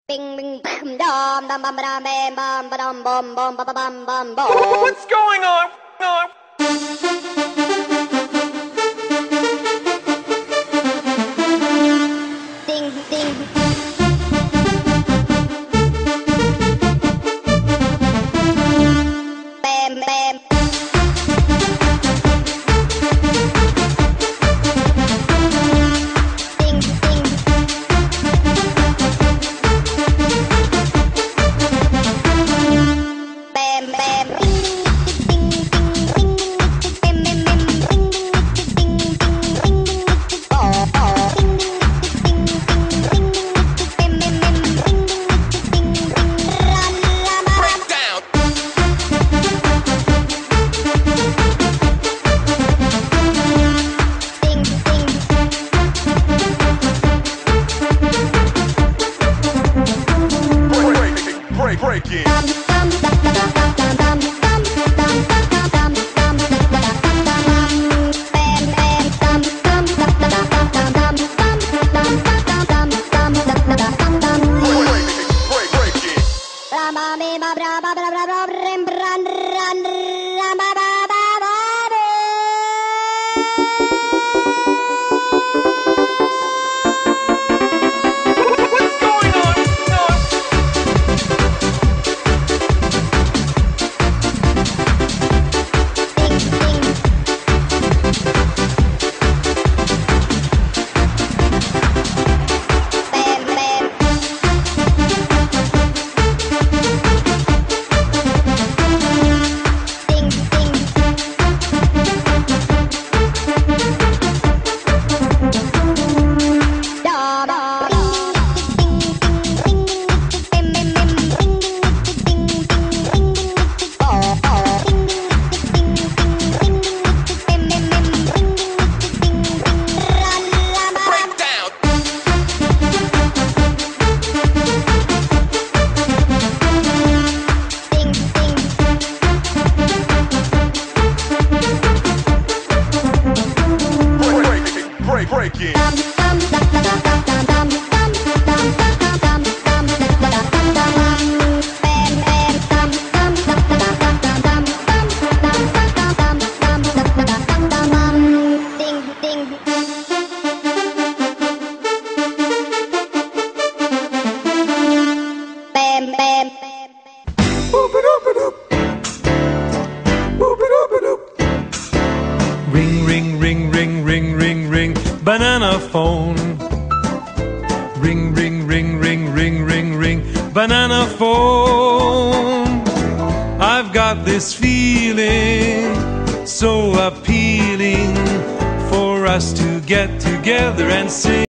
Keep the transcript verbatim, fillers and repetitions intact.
Bing bing bam dum dum bum bam bam bum bum bum bum bum bum bum bum. What's going on? on? Ding ding. Bam bam. Ding ding. Bam bam. Ding ding ding ding ding. Bam bam bam. Ding ding ding ding ding. Oh oh. Ding ding ding ding ding. Bam bam bam. Ding ding ding. Run la la. Break down. Ding ding. Break, break, break it. Bam bam bam bam bam bam bam bam bam bam bam bam. Bam bam bam bam bam bam bam bam bam bam bam bam bam. Break, break, break it. Bra ba be ba bra ba bra bra bra rim bran ran ram ba ba ba ba ba. What's going on? on? Ding ding. Bam bam. Ding ding. Da da. Ding ding ding ding. Bam bam bam. Ding ding ding ding. Oh oh. Ding ding ding ding. Bam bam bam. Ding ding ding. Run la la. Break down. Ding ding. Break, break, break it. Bam bam bam bam bam bam bam bam bam bam bam bam. Bam bam bam bam bam bam bam bam bam bam bam bam bam. Ding ding. Bam bam. Ring, ring, ring, ring, ring, ring, ring, banana phone. Ring, ring, ring, ring, ring, ring, ring, banana phone. I've got this feeling so appealing for us to get together and sing.